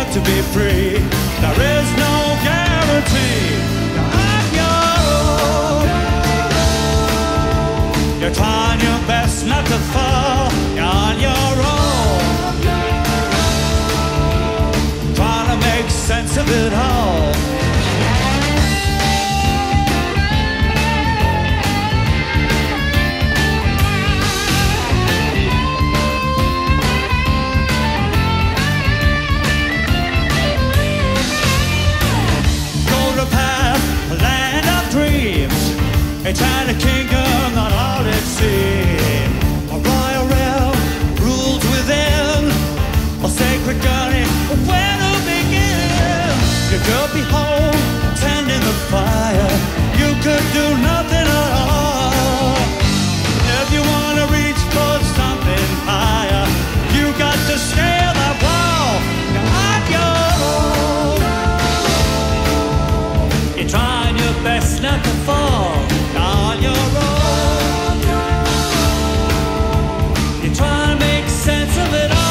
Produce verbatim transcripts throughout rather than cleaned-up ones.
to be free. There is no guarantee. You're on your own. You're trying your best not to fall. You're on your own. Trying to make sense of it all. A China kingdom, not all it seems. A royal realm rules within. A sacred journey, where to begin? You could be home, tending the fire. You could do nothing at all. If you want to reach for something higher, you got to scale that wall. You're on your own. You're trying your best not to fall. On your own, you're trying to make sense of it all.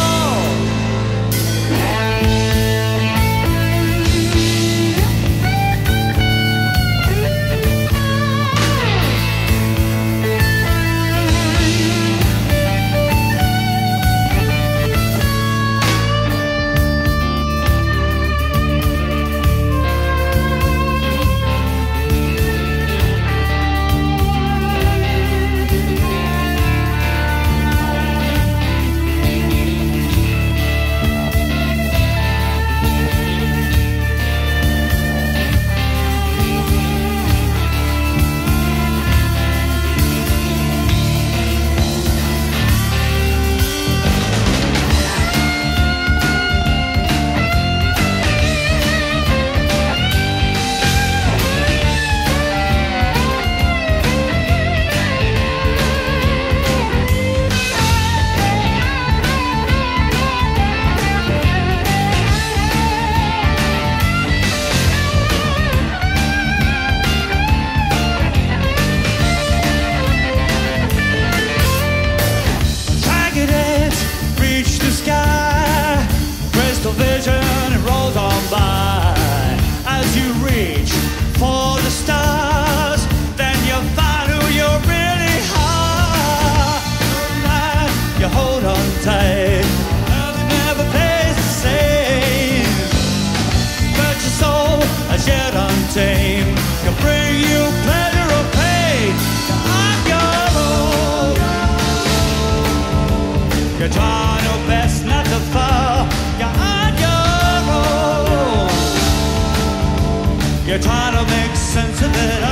Vision it rolls on by. As you reach for the stars, then you find who you're really are. You hold on tight, nothing ever plays the same. But your soul, as yet untamed, can bring you pleasure or pain. You're on your own. You're trying your best not to fall. You're You're trying to make sense of it